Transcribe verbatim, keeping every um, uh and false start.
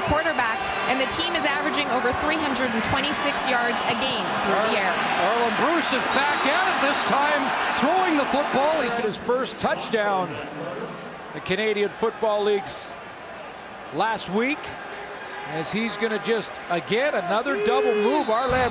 quarterbacks, and the team is averaging over three hundred twenty-six yards a game through Ar the air. Arland Bruce is back at it this time, throwing the football. He's got his first touchdown the Canadian Football League's last week, as he's going to just, again, another double move. Arland